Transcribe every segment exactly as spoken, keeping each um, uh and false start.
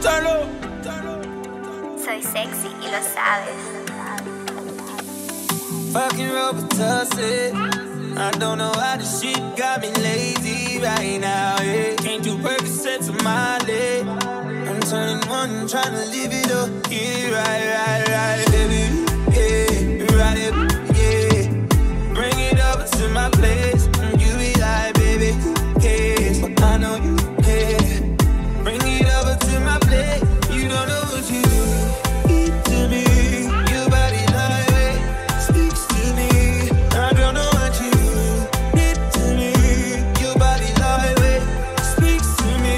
Soy sexy y lo sabes. Fucking Robitussin. I don't know how this shit got me lazy right now, yeah. Can't do Percocets on my leg. I'm turning one, trying to live it up. Yeah, right, right, right, baby. Yeah, right it, yeah. Bring it over to my place. You be like, baby, who cares? But I know you care. Bring it over to my place. You don't know what you do. Eat to me. Your body like speaks to me. I don't know what you did to me. Your body like speaks to me.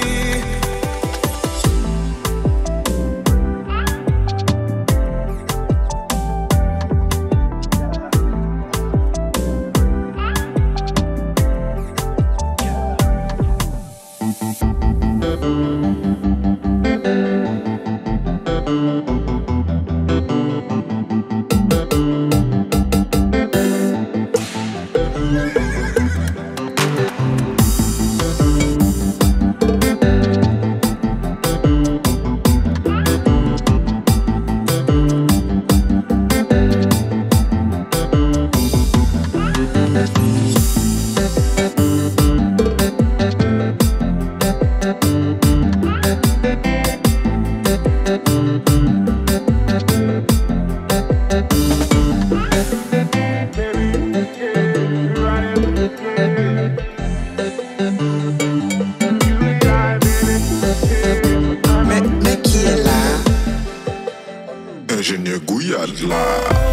Ingénieur Gouyad là.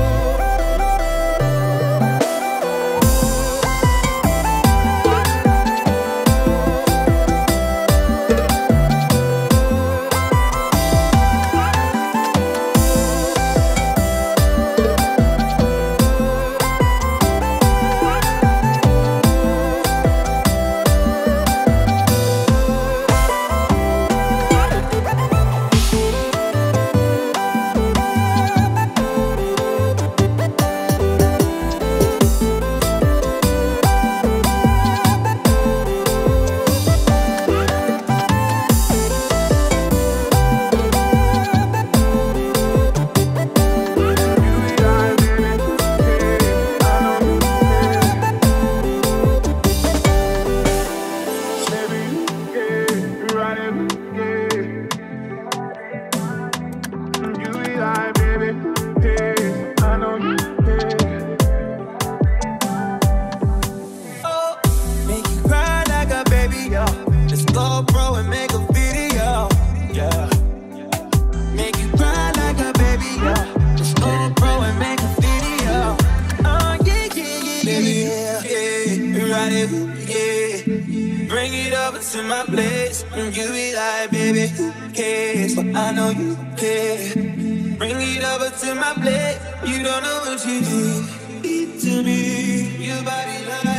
Bring it over to my place. You be like, baby, who cares? But I know you care. Bring it over to my place. You don't know what you do. Eat to me. Your body like